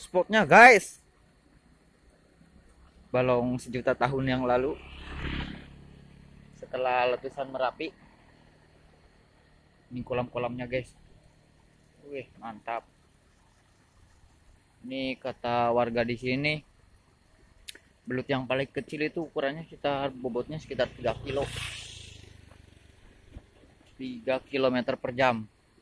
spotnya guys. Balong sejuta tahun yang lalu. Setelah letusan Merapi. Ini kolam-kolamnya guys. Wih, mantap. Ini kata warga di sini, belut yang paling kecil itu ukurannya sekitar bobotnya sekitar 3 kilo. 3 km per jam.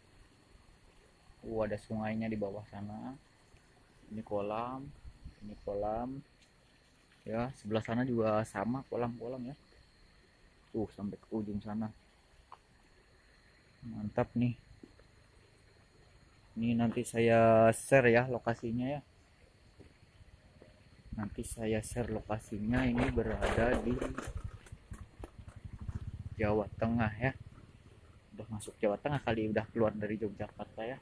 Ada sungainya di bawah sana. Ini kolam, ini kolam. Ya, sebelah sana juga sama kolam-kolam ya. Sampai ke ujung sana. Mantap nih. Ini nanti saya share ya lokasinya ya. Nanti saya share lokasinya. Ini berada di Jawa Tengah ya. Udah masuk Jawa Tengah kali, udah keluar dari Yogyakarta ya.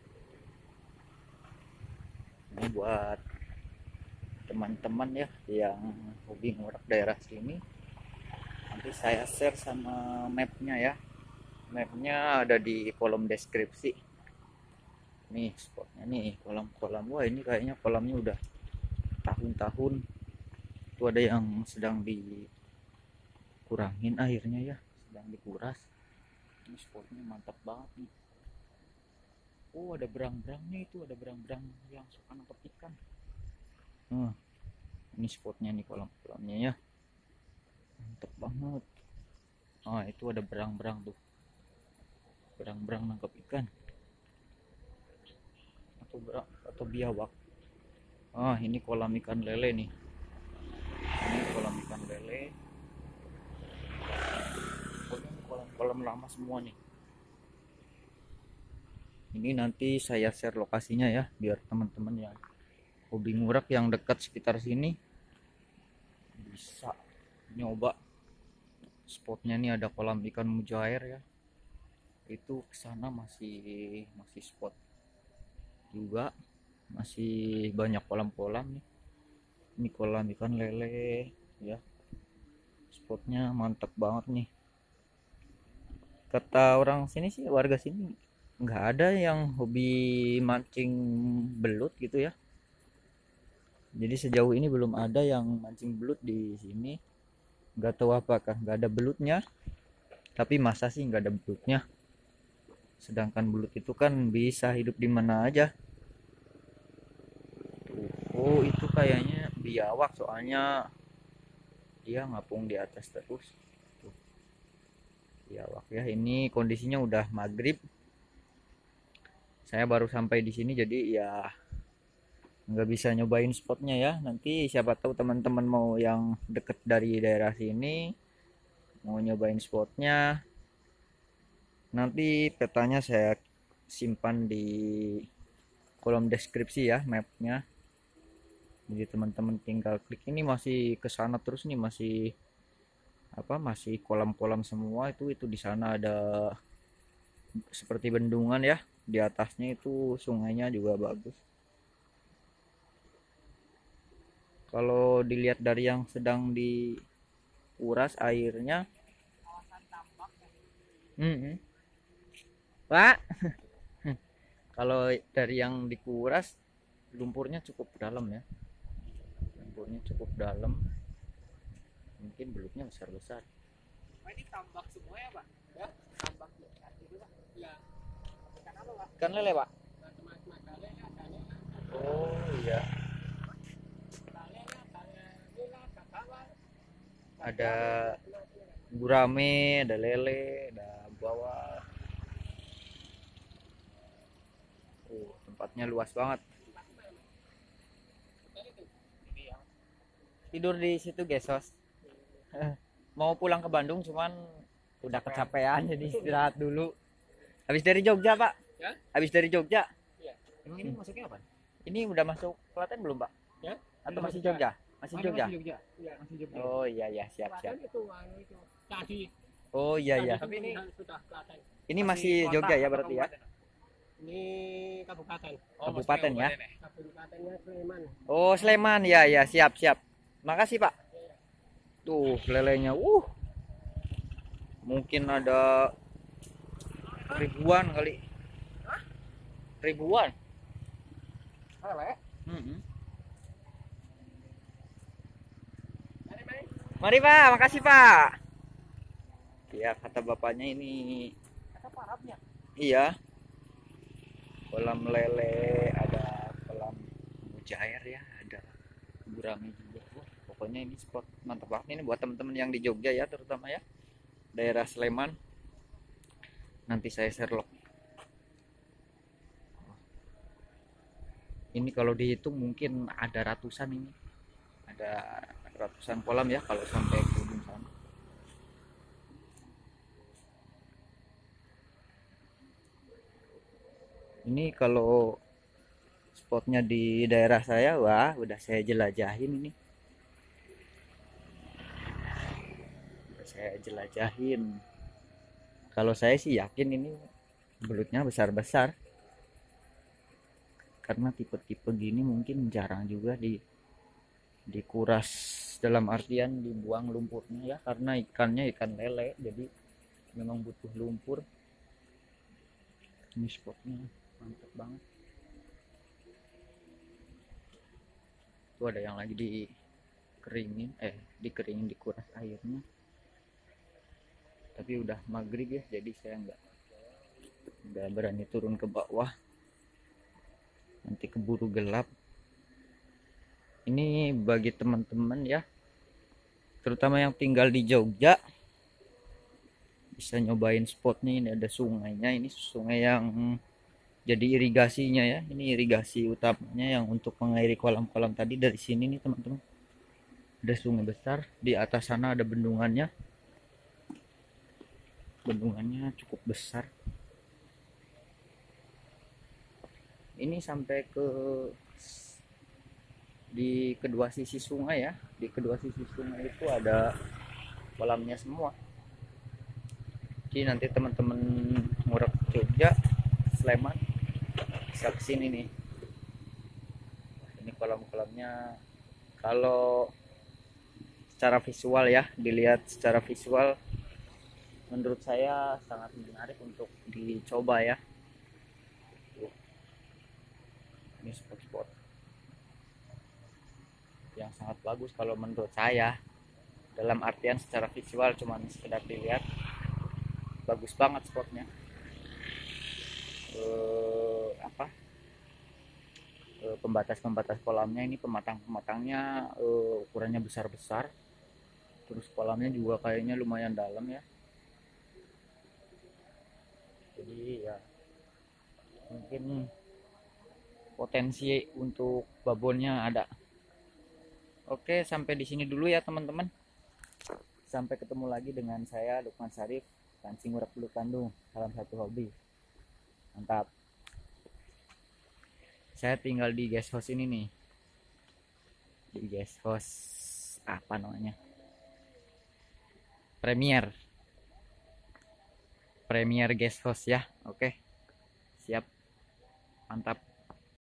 Ini buat teman-teman ya yang hobi ngurak daerah sini. Nanti saya share sama mapnya ya. Mapnya ada di kolom deskripsi. Nih spotnya nih, kolam-kolam. Wah, ini kayaknya kolamnya udah tahun-tahun. Itu ada yang sedang dikurangin airnya ya, sedang dikuras. Ini spotnya mantap banget nih. Ada berang-berang nih, itu ada berang-berang yang suka nangkep ikan. Ini spotnya nih, kolam-kolamnya ya, mantap banget. Itu ada berang-berang tuh, berang-berang nangkep ikan atau biawak. Ini kolam ikan lele nih. Ini kolam ikan lele. Ini kolam-kolam lama semua nih. Ini nanti saya share lokasinya ya, biar teman-teman yang hobi ngurak yang dekat sekitar sini bisa nyoba. Spotnya nih ada kolam ikan mujair ya. Itu kesana masih spot juga, masih banyak kolam-kolam nih. Ini kolam ikan lele ya. Spotnya mantap banget nih. Kata orang sini sih, warga sini nggak ada yang hobi mancing belut gitu ya. Jadi sejauh ini belum ada yang mancing belut di sini. Nggak tahu apakah nggak ada belutnya, tapi masa sih nggak ada belutnya. Sedangkan belut itu kan bisa hidup di mana aja. Itu kayaknya biawak, soalnya dia ngapung di atas terus. Biawak ya. Ini kondisinya udah maghrib. Saya baru sampai di sini, jadi ya nggak bisa nyobain spotnya ya. Nanti siapa tahu teman-teman mau yang deket dari daerah sini mau nyobain spotnya, nanti petanya saya simpan di kolom deskripsi ya, mapnya. Jadi teman-teman tinggal klik. Ini masih ke sana terus nih, masih kolam-kolam semua. Itu di sana ada seperti bendungan ya. Di atasnya itu sungainya juga bagus. Kalau dilihat dari yang sedang dikuras airnya, Pak, kalau dari yang dikuras lumpurnya cukup dalam ya. Lumpurnya cukup dalam. Mungkin belutnya besar-besar. Ini tambak semua ya, Pak? Ya, tambak itu, Pak. Ya. Ikan apa, Pak? Ikan lele, Pak. Oh, iya. Ada gurame, ada lele, ada bawal. Tempatnya luas banget. Tidur di situ Gesos. Mau pulang ke Bandung, cuman udah kecapean jadi istirahat dulu. Habis dari Jogja, Pak? Ya? Habis dari Jogja. Iya. Emang ini masuknya apa? Ini udah masuk Klaten belum, Pak? Ya? Atau masih Jogja? Masih Jogja? Masih Jogja. Iya, masih Jogja. Oh iya ya, siap. Klaten itu tadi. Oh iya. Tapi ini sudah Klaten. Ini masih Jogja ya berarti ya? Ini kabupaten. Kabupaten ya? Kabupatennya Sleman. Oh, Sleman ya, siap. Makasih, Pak. Tuh lelenya, mungkin ada ribuan kali. Ribuan. Lele? Mm-mm. Mari, mari. Mari Pak, makasih Pak. Ya kata bapaknya ini, Kata parabnya. iya, kolam lele, ada kolam mujair ya, ada gurame juga. Wah, pokoknya ini spot mantap banget ini buat teman-teman yang di Jogja ya, terutama ya daerah Sleman. Nanti saya share log. Ini kalau dihitung mungkin ada ratusan ini, ada ratusan kolam ya kalau sampai ke ujung sana. Ini kalau spotnya di daerah saya, wah udah saya jelajahin ini, udah saya jelajahin. Kalau saya sih yakin ini belutnya besar-besar, karena tipe-tipe gini mungkin jarang juga dikuras, dalam artian dibuang lumpurnya ya, karena ikannya ikan lele, jadi memang butuh lumpur. Ini spotnya mantap banget. Itu ada yang lagi dikeringin, dikuras airnya. Tapi udah maghrib ya, jadi saya nggak berani turun ke bawah, nanti keburu gelap. Ini bagi teman-teman ya, terutama yang tinggal di Jogja, bisa nyobain spotnya. Ini ada sungainya, ini sungai yang jadi irigasinya ya, ini irigasi utamanya yang untuk mengairi kolam-kolam tadi. Dari sini nih teman-teman, ada sungai besar, di atas sana ada bendungannya cukup besar. Ini sampai ke di kedua sisi sungai ya, di kedua sisi sungai itu ada kolamnya semua. Jadi nanti teman-teman ngurep Jogja, Sleman, bisa kesini nih. Ini kolam-kolamnya kalau secara visual ya, dilihat secara visual, menurut saya sangat menarik untuk dicoba ya. Ini spot-spot yang sangat bagus kalau menurut saya, dalam artian secara visual, cuman sekedar dilihat, bagus banget spotnya. Pembatas-pembatas kolamnya ini, pematang-pematangnya ukurannya besar-besar, terus kolamnya juga kayaknya lumayan dalam ya, jadi ya mungkin potensi untuk babonnya ada. Oke, sampai di sini dulu ya teman-teman. Sampai ketemu lagi dengan saya Lukman Syarif, pancing urap Teluk Tandung. Salam satu hobi. Mantap. Saya tinggal di guest house ini nih. Di guest house apa namanya? Premier guest house ya. Oke. Siap. Mantap.